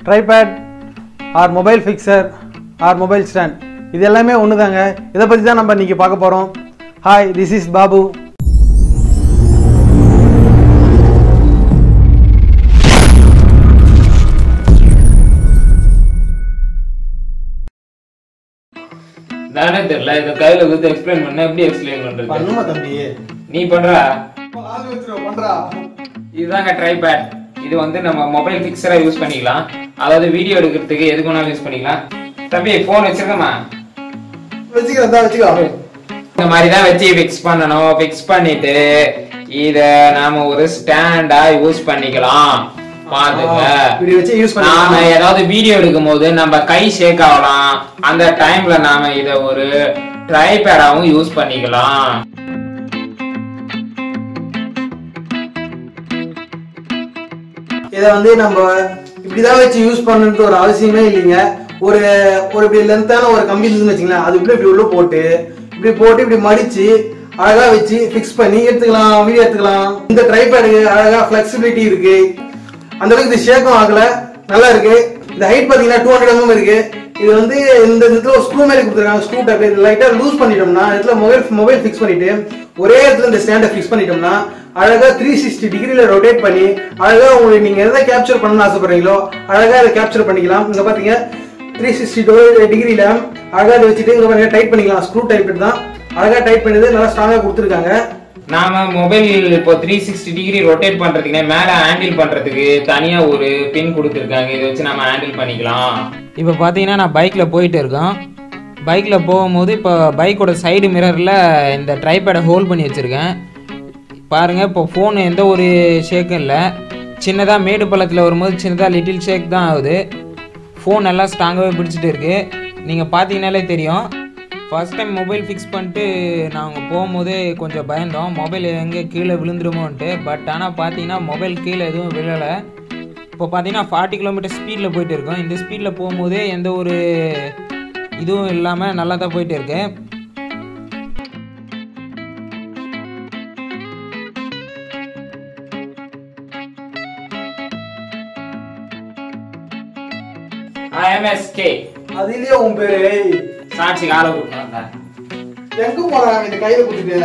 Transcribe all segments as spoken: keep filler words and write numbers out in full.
Tripod or mobile fixer or mobile stand இது எல்லாமே ஒன்று தாங்க. இதை பற்றி தான் நம்ம இன்றைக்கி பார்க்க போகிறோம். Hi, this is Babu. நானே தெரியல, இத கையில கொடுத்து எக்ஸ்பிளைன் பண்ண எப்படி எக்ஸ்பிளைன் பண்றது? பண்ணுமா தம்பி, நீ பண்றா. ஆளு வெச்சுறோ பண்றா. இதுதாங்க ட்ரைபேட். இது வந்து நம்ம மொபைல் ஃபிக்ஸரா யூஸ் பண்ணிக்கலாம். அதாவது வீடியோ எடுக்கிறதுக்கு எதுக்கு வேணாலும் யூஸ் பண்ணிக்கலாம். தம்பி போன் வச்சிருக்கமா? வெச்சுக்கிறேன் தான் வெச்சுக்கோ. இந்த மாதிரி தான் வச்சு ஃபிக்ஸ் பண்ணணும். ஃபிக்ஸ் பண்ணிட்டு இத நாம ஒரு ஸ்டாண்டா யூஸ் பண்ணிக்கலாம். பாருங்க, இப்படி வச்சு யூஸ் பண்ணலாம். நாம ஏதாவது வீடியோ எடுக்கும்போது நம்ம கை ஷேக் ஆகலாம். அந்த டைம்ல நாம இத ஒரு ட்ரைபேடாவும் யூஸ் பண்ணிக்கலாம். இதை வந்து நம்ம இப்படிதான் வச்சு யூஸ் பண்ணணும்னு ஒரு அவசியமே இல்லைங்க. ஒரு ஒரு இப்படி லென்த்தான ஒரு கம்பி இருந்துன்னு வச்சுங்களேன், அது இப்படி இப்படி உள்ள போட்டு இப்படி போட்டு இப்படி மடிச்சு அழகா வச்சு ஃபிக்ஸ் பண்ணி எடுத்துக்கலாம், வீடியோ எடுத்துக்கலாம். இந்த ட்ரைபேடுக்கு அழகா ஃபிளெக்சிபிலிட்டி இருக்கு. அந்த அளவுக்கு இது ஷேக்கும் ஆகல, நல்லா இருக்கு. இந்த ஹைட் பாத்தீங்கன்னா டூ ஹண்ட்ரட் எம்எம் இருக்கு. இது வந்து இந்த இடத்துல ஒரு ஸ்க்ரூ மாதிரி கொடுத்துருக்காங்க. ஸ்க்ரூ டைப் லைட்டா லூஸ் பண்ணிட்டோம்னா இடத்துல மொபைல் மொபைல் ஃபிக்ஸ் பண்ணிட்டு ஒரே இடத்துல இந்த ஸ்டாண்டை ஃபிக்ஸ் பண்ணிட்டோம்னா அழகா த்ரீ சிக்ஸ்டி டிகிரில ரொட்டேட் பண்ணி அழகா உங்களுக்கு நீங்க எதை கேப்சர் பண்ணணும்னு ஆசைப்படுறீங்களோ அழகா இதை கேப்சர் பண்ணிக்கலாம். இங்க பாத்தீங்க த்ரீ சிக்ஸ்டி டிகிரில அழகா இதை வச்சுட்டு இங்க பாருங்க டைட் பண்ணிக்கலாம். ஸ்க்ரூ டைப் தான் அழகா டைட் பண்ணது நல்லா ஸ்ட்ராங்கா கொடுத்துருக்காங்க. நாம மொபைல் இப்போ த்ரீ சிக்ஸ்டி டிகிரி ரொட்டேட் பண்றதுக்கு மேல ஹேண்டில் பண்றதுக்கு தனியா ஒரு பின் கொடுத்துருக்காங்க. இதை வச்சு நம்ம ஹேண்டில் பண்ணிக்கலாம். இப்போ பார்த்தீங்கன்னா நான் பைக்கில் போயிட்டு இருக்கேன். பைக்கில் போகும்போது இப்போ பைக்கோட சைடு மிரரில் இந்த ட்ரைபேடை ஹோல்ட் பண்ணி வச்சுருக்கேன். பாருங்கள், இப்போ ஃபோனு எந்த ஒரு ஷேக்கும் இல்லை. சின்னதாக மேடு பள்ளத்தில் வரும்போது சின்னதாக லிட்டில் ஷேக் தான் ஆகுது. ஃபோன் நல்லா ஸ்ட்ராங்காகவே பிடிச்சிட்டு இருக்குது. நீங்கள் பார்த்தீங்கன்னாலே தெரியும். ஃபர்ஸ்ட் டைம் மொபைல் ஃபிக்ஸ் பண்ணிட்டு நாங்கள் போகும்போதே கொஞ்சம் பயந்தோம், மொபைல் எங்கே கீழே விழுந்துருமோன்ட்டு. பட் ஆனால் பார்த்தீங்கன்னா மொபைல் கீழே எதுவும் விழலை. இப்போ பார்த்தீங்கன்னா ஃபார்ட்டி கிலோமீட்டர் ஸ்பீடில் போயிட்டு இருக்கோம். இந்த ஸ்பீடில் போகும்போதே எந்த ஒரு இதுவும் இல்லாமல் நல்லா தான் போயிட்டு இருக்கு. I am S K. அதுலயே உன் பேரு சாட்சி கால கொடுத்தா எங்க போறாங்க இந்த கையில குடுத்துட்டு?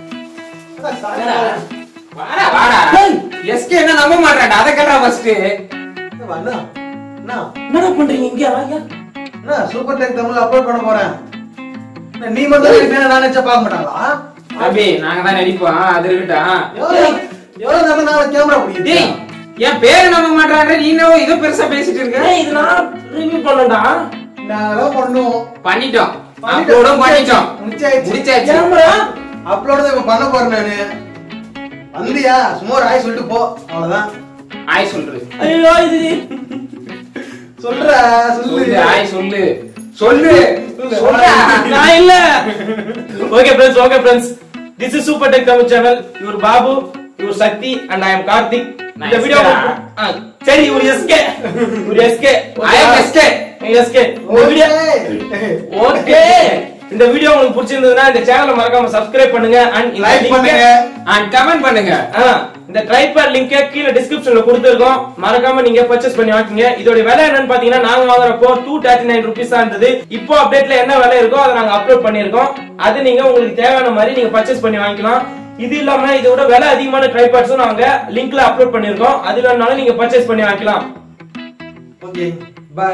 வாடா வாடா. S K என்ன நம்ப மாட்டேன்டா. அத கேட்டா ஃபர்ஸ்ட். வாடா. என்ன? என்னடா பண்றீங்க இங்க வாங்க. என்ன சூப்பர் டெக் தமிழ்ல அப்லோட் பண்ண போறேன். நீ மட்டும் இப்ப நான் நினைச்சா பார்க்க மாட்டாங்களா? அபி நாங்க தான் நடிப்போம். அது இருக்கட்டும். எவ்வளவு நேரம் நான் கேமரா பிடிக்குது? டேய், என் பேரை நம்ப மாட்டறானே. நீ என்ன இத பெருசா பேசிட்டு இருக்க? ஏய், இது நான் ரிவ்யூ பண்ணடா. நாங்க பண்ணுவோம். பண்ணிட்டோம். அப்லோடும் பண்ணிட்டோம். முடிச்சாச்சு. முடிச்சாச்சு. கேமரா அப்லோட் தான் இப்ப பண்ண போறேன் நானு. வந்தியா? சும்மா ஒரு ஆய் சொல்லிட்டு போ. அவ்வளவுதான். ஆய் சொல்றது. ஐயோ இது சொல்ற சொல்லு. ஆய் சொல்லு. சொல்லு. சொல்றா. நான் இல்ல. Okay friends, okay friends. This is Super Tech Tamil channel. Your Babu, your Sakti and I am Karthik. இந்த வீடியோ சரி ஒரு எஸ்கே. ஒரு SK. I am S K. SK. இந்த வீடியோ ஓகே. இந்த வீடியோ உங்களுக்கு பிடிச்சிருந்ததுன்னா இந்த சேனலை மறக்காம சப்ஸ்கிரைப் பண்ணுங்க and லைக் பண்ணுங்க and கமெண்ட் பண்ணுங்க. இந்த ட்ரைபேட் லிங்க் கீழ டிஸ்கிரிப்ஷன்ல கொடுத்திருக்கோம். மறக்காம நீங்க பர்ச்சேஸ் பண்ணி வாங்குங்க. இதோட விலை என்னன்னு பாத்தீங்கன்னா நாங்க வாங்குறப்போ டூ தேர்ட்டி நைன் ருபீஸ் தான் இருந்தது. இப்போ அப்டேட்ல என்ன விலை இருக்கோ அதை நாங்க அப்லோட் பண்ணிருக்கோம். அது நீங்க உங்களுக்கு தேவையான மாதிரி நீங்க பர்ச்சேஸ் பண்ணி வாங்கிக்கலாம். இது இல்லாம இதோட விலை அதிகமான ட்ரைபேட்ஸும் நாங்க லிங்க்ல அப்லோட் பண்ணிருக்கோம். அது வேணாலும் நீங்க பர்ச்சேஸ் பண்ணி வாங்கிக்கலாம். Okay bye.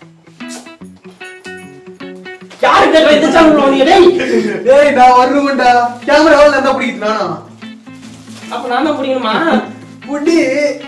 யாரு இந்த இந்த சேனல்ல வந்தீங்க? டேய் டேய் நான் வருவேன்டா. கேமரா எவ்வளவு நேரம் பிடிக்குது நானா? அப்ப நான் தான் புடிக்கணுமா? புடி